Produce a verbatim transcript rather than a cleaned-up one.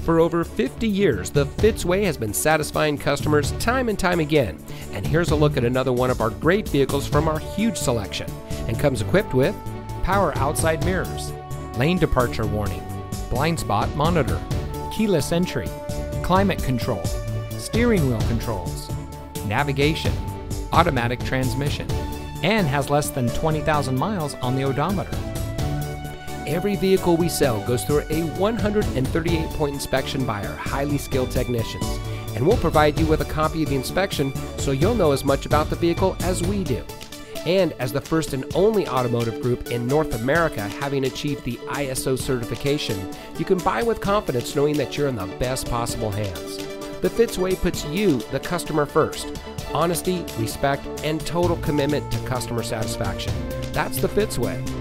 For over fifty years, the Fitzway has been satisfying customers time and time again. And here's a look at another one of our great vehicles from our huge selection, and comes equipped with power outside mirrors, lane departure warning, blind spot monitor, keyless entry, climate control, steering wheel controls, navigation, automatic transmission, and has less than twenty thousand miles on the odometer. Every vehicle we sell goes through a one hundred thirty-eight point inspection by our highly skilled technicians, and we'll provide you with a copy of the inspection so you'll know as much about the vehicle as we do. And as the first and only automotive group in North America having achieved the I S O certification, you can buy with confidence knowing that you're in the best possible hands. The Fitzway puts you, the customer, first. Honesty, respect, and total commitment to customer satisfaction. That's the Fitzway.